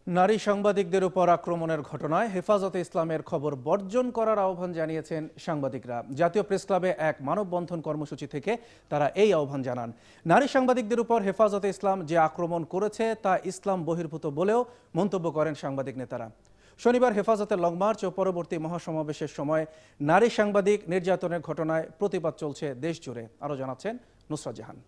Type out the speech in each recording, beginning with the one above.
নারী সাংবাদিকদের উপর আক্রমণের ঘটনায় হেফাজতে ইসলামের খবর বর্জন করার আহ্বান জানিয়েছেন সাংবাদিকরা। জাতীয় প্রেসক্লাবে এক মানববন্ধন কর্মসূচি থেকে তারা এই আহ্বান জানান। নারী সাংবাদিকদের উপর হেফাজতে ইসলাম যে আক্রমণ করেছে তা ইসলাম বহির্ভূত বলেও মন্তব্য করেন সাংবাদিক নেতারা। শনিবার হেফাজতের লং মার্চ ও পরবর্তী মহাসমাবেশের সময় নারী সাংবাদিক নির্যাতনের ঘটনায় প্রতিবাদ চলছে দেশ জুড়ে। আরও জানাচ্ছেন নুসরাত জাহান।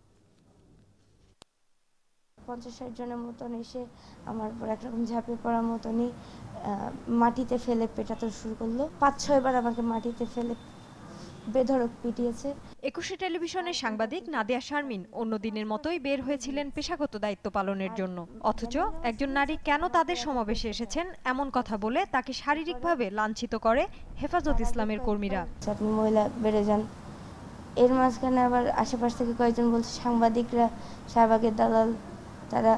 50-60 জনের মতন এসে আমার উপর একরকম ঝাঁপিয়ে পড়ার মতনই মাটিতে ফেলে পেটাতে শুরু করলো। 5-6 বার আমাকে মাটিতে ফেলে বেধড়ক পিটিয়েছে। একুশে টেলিভিশনের সাংবাদিক নাদিয়া শারমিন অন্য দিনের মতোই বের হয়েছিলেন পেশাগত দায়িত্ব পালনের জন্য। অথচ একজন নারী কেন তাদের সমাবেশে এসেছেন এমন কথা বলে তাকে শারীরিকভাবে লাঞ্ছিত করে হেফাজত ইসলামের কর্মীরা। আপনি মহিলা বেড়ে যান। এর মাঝখানে আবার আশেপাশ থেকে কয়েকজন বলছে সাংবাদিকরা শাহবাগের দালাল, তারা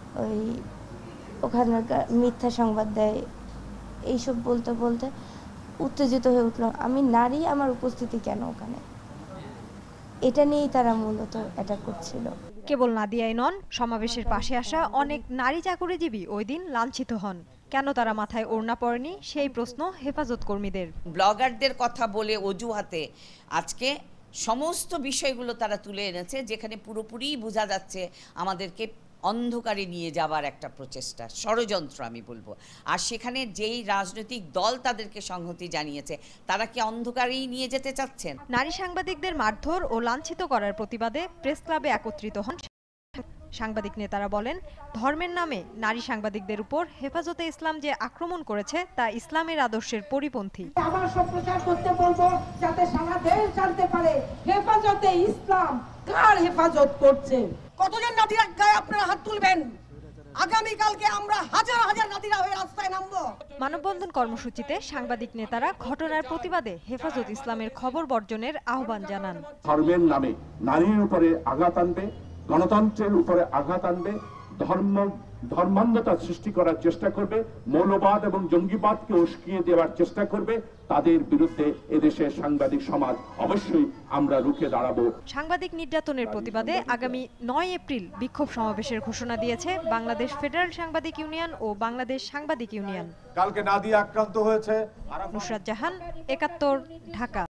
ওখানে মিথ্যা সংবাদ দেয়। এইসব বলতে বলতে উত্তেজিত হয়ে উঠলাম। আমি নারী, আমার উপস্থিতি কেন ওখানে, এটা নিয়েই তারা মূলত অ্যাটাক করছিল। কেবল নাদিয়াই নন, সমাবেশের পাশে আসা অনেক নারী চাকরিজীবী ওই দিন লাঞ্ছিত হন। কেন তারা মাথায় ওড়না পরেনি সেই প্রশ্ন হেফাজত কর্মীদের। ব্লগারদের কথা বলে অজুহাতে আজকে সমস্ত বিষয়গুলো তারা তুলে এনেছে, যেখানে পুরোপুরি বোঝা যাচ্ছে আমাদেরকে অন্ধকারে নিয়ে যাবার একটা প্রচেষ্টা, ষড়যন্ত্র আমি বলবো। আর সেখানে যেই রাজনৈতিক দল তাদেরকে সংহতি জানিয়েছে, তারা কি অন্ধকারেই নিয়ে যেতে চাচ্ছেন? নারী সাংবাদিকদের মারধর ও লাঞ্ছিত করার প্রতিবাদে প্রেস ক্লাবে একত্রিত হন সাংবাদিক নেতারা। বলেন, ধর্মের নামে নারী সাংবাদিকদের উপর হেফাজতে ইসলাম যে আক্রমণ করেছে তা ইসলামের আদর্শের পরিপন্থী। আবার সম্প্রচার করতে বলবো যাতে সারা দেশ জানতে পারে হেফাজতে ইসলাম কার হেফাজত করছে। কতজন নারীরা গায়ে আপনারা হাত তুলবেন? আগামীকালকে আমরা হাজার হাজার নারীরা হয়ে রাস্তায় নামবো। মানববন্ধন কর্মসূচিতে সাংবাদিক নেতারা ঘটনার প্রতিবাদে হেফাজত ইসলামের খবর বর্জনের আহ্বান জানান। ধর্মের নামে নারীর উপরে আঘাত আনবে, গণতন্ত্রের উপরে আঘাত আনবে, ধর্মান্ধতা সৃষ্টি করার চেষ্টা করবে, মৌলবাদ এবং জঙ্গিবাদকে উস্কিয়ে দেওয়ার চেষ্টা করবে, তাদের বিরুদ্ধে এদেশের সাংবাদিক সমাজ অবশ্যই আমরা রুখে দাঁড়াবো। সাংবাদিক নির্যাতনের প্রতিবাদে আগামী 9 এপ্রিল বিক্ষোভ সমাবেশের ঘোষণা দিয়েছে বাংলাদেশ ফেডারেল সাংবাদিক ইউনিয়ন ও বাংলাদেশ সাংবাদিক ইউনিয়ন। কালকে নাদিয়া আক্রান্ত হয়েছে। নুসরাত জাহান, 71, ঢাকা।